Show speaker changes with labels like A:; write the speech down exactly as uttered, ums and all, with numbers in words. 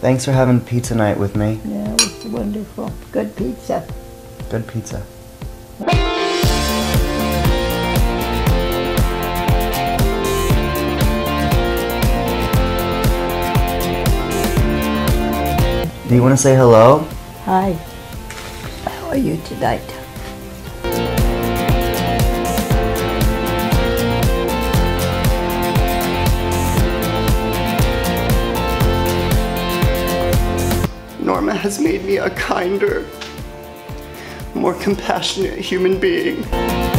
A: Thanks for having pizza night with me.
B: Yeah, it was wonderful. Good pizza.
A: Good pizza. Do you want to say hello?
B: Hi. How are you tonight?
C: Norma has made me a kinder, more compassionate human being.